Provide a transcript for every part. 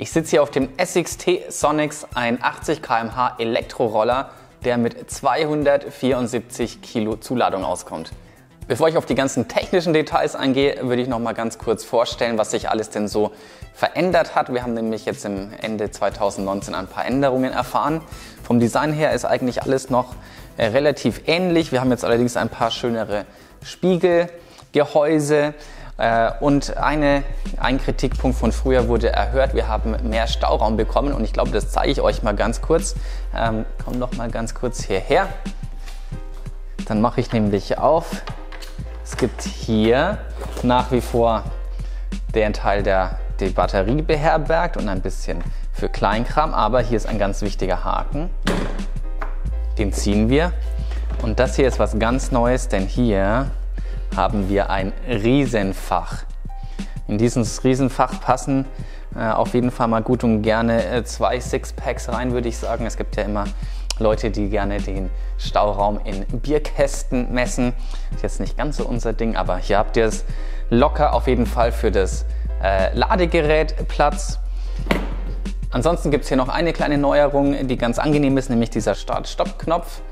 Ich sitze hier auf dem SXT Sonix, ein 80 km/h Elektroroller, der mit 274 Kilo Zuladung auskommt. Bevor ich auf die ganzen technischen Details eingehe, würde ich noch mal ganz kurz vorstellen, was sich alles denn so verändert hat. Wir haben nämlich jetzt im Ende 2019 ein paar Änderungen erfahren. Vom Design her ist eigentlich alles noch relativ ähnlich. Wir haben jetzt allerdings ein paar schönere Spiegel, Gehäuse und ein Kritikpunkt von früher wurde erhört. Wir haben mehr Stauraum bekommen und ich glaube, das zeige ich euch mal ganz kurz. Komm noch mal ganz kurz hierher. Dann mache ich nämlich auf. Es gibt hier nach wie vor den Teil, der die Batterie beherbergt und ein bisschen für Kleinkram, aber hier ist ein ganz wichtiger Haken. Den ziehen wir. Und das hier ist was ganz Neues, denn hier haben wir ein Riesenfach. In dieses Riesenfach passen auf jeden Fall mal gut und gerne 2 Sixpacks rein, würde ich sagen. Es gibt ja immer Leute, die gerne den Stauraum in Bierkästen messen. Ist jetzt nicht ganz so unser Ding, aber hier habt ihr es locker auf jeden Fall für das Ladegerät Platz. Ansonsten gibt es hier noch eine kleine Neuerung, die ganz angenehm ist, nämlich dieser Start-Stopp-Knopf.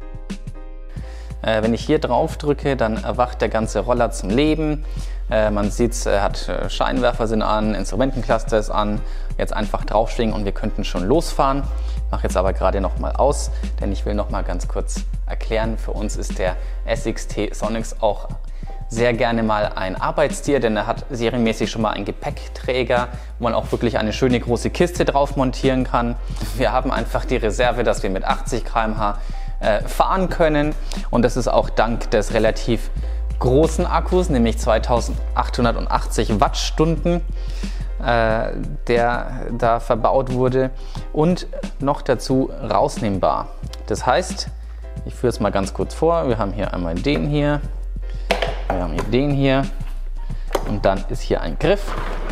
Wenn ich hier drauf drücke, dann erwacht der ganze Roller zum Leben. Man sieht, er hat Scheinwerfer sind an, Instrumentencluster ist an. Jetzt einfach draufschwingen und wir könnten schon losfahren. Ich mache jetzt aber gerade noch mal aus, denn ich will noch mal ganz kurz erklären, für uns ist der SXT Sonix auch sehr gerne mal ein Arbeitstier, denn er hat serienmäßig schon mal einen Gepäckträger, wo man auch wirklich eine schöne große Kiste drauf montieren kann. Wir haben einfach die Reserve, dass wir mit 80 km/h fahren können und das ist auch dank des relativ großen Akkus, nämlich 2880 Wattstunden, der da verbaut wurde und noch dazu rausnehmbar. Das heißt, ich führe es mal ganz kurz vor, wir haben hier einmal den hier, wir haben hier den hier und dann ist hier ein Griff,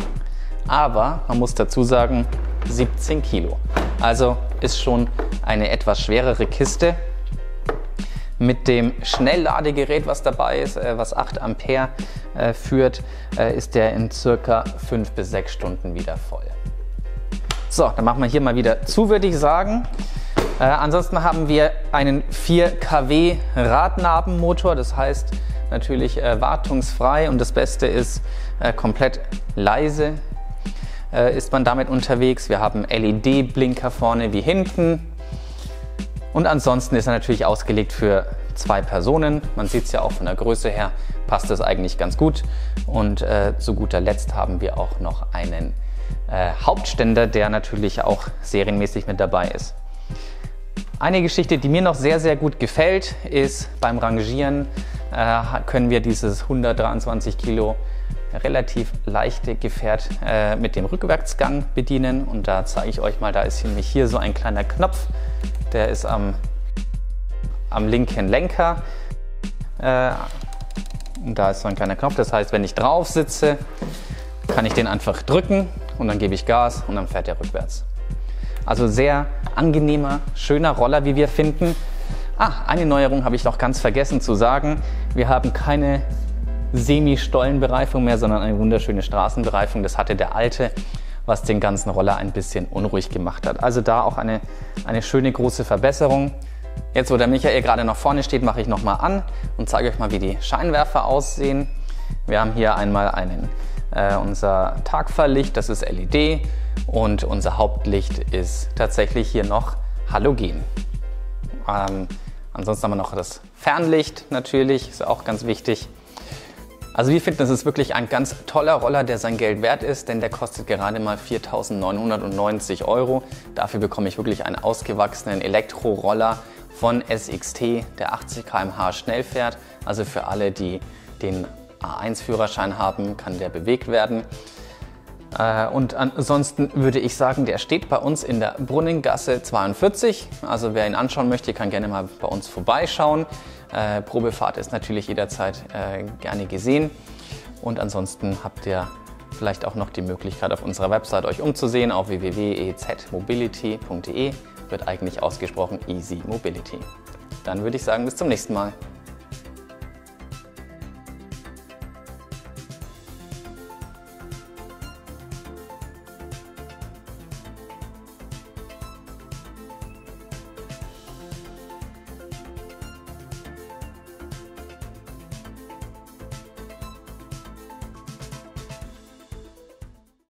aber man muss dazu sagen 17 Kilo, also ist schon eine etwas schwerere Kiste. Mit dem Schnellladegerät, was dabei ist, was 8 Ampere führt, ist der in circa 5 bis 6 Stunden wieder voll. So, dann machen wir hier mal wieder zu, würde ich sagen. Ansonsten haben wir einen 4 kW Radnabenmotor, das heißt natürlich wartungsfrei und das Beste ist komplett leise ist man damit unterwegs. Wir haben LED-Blinker vorne wie hinten. Und ansonsten ist er natürlich ausgelegt für 2 Personen. Man sieht es ja auch von der Größe her, passt das eigentlich ganz gut. Und zu guter Letzt haben wir auch noch einen Hauptständer, der natürlich auch serienmäßig mit dabei ist. Eine Geschichte, die mir noch sehr, sehr gut gefällt, ist beim Rangieren können wir dieses 123 Kilo relativ leichte Gefährt mit dem Rückwärtsgang bedienen. Und da zeige ich euch mal, da ist nämlich hier so ein kleiner Knopf. Der ist am linken Lenker. Und da ist so ein kleiner Knopf. Das heißt, wenn ich drauf sitze, kann ich den einfach drücken und dann gebe ich Gas und dann fährt er rückwärts. Also sehr angenehmer, schöner Roller, wie wir finden. Eine Neuerung habe ich noch ganz vergessen zu sagen. Wir haben keine Semi-Stollenbereifung mehr, sondern eine wunderschöne Straßenbereifung. Das hatte der alte, was den ganzen Roller ein bisschen unruhig gemacht hat. Also da auch eine schöne große Verbesserung. Jetzt, wo der Michael gerade noch vorne steht, mache ich noch mal an und zeige euch mal, wie die Scheinwerfer aussehen. Wir haben hier einmal unser Tagfahrlicht, das ist LED und unser Hauptlicht ist tatsächlich hier noch Halogen. Ansonsten haben wir noch das Fernlicht natürlich, ist auch ganz wichtig. Also wir finden, das ist wirklich ein ganz toller Roller, der sein Geld wert ist, denn der kostet gerade mal 4.990 €. Dafür bekomme ich wirklich einen ausgewachsenen Elektroroller von SXT, der 80 km/h schnell fährt. Also für alle, die den A1-Führerschein haben, kann der bewegt werden. Und ansonsten würde ich sagen, der steht bei uns in der Brunnengasse 42. Also wer ihn anschauen möchte, kann gerne mal bei uns vorbeischauen. Probefahrt ist natürlich jederzeit gerne gesehen. Und ansonsten habt ihr vielleicht auch noch die Möglichkeit, auf unserer Website euch umzusehen, auf www.ezmobility.de. Wird eigentlich ausgesprochen Easy Mobility. Dann würde ich sagen, bis zum nächsten Mal.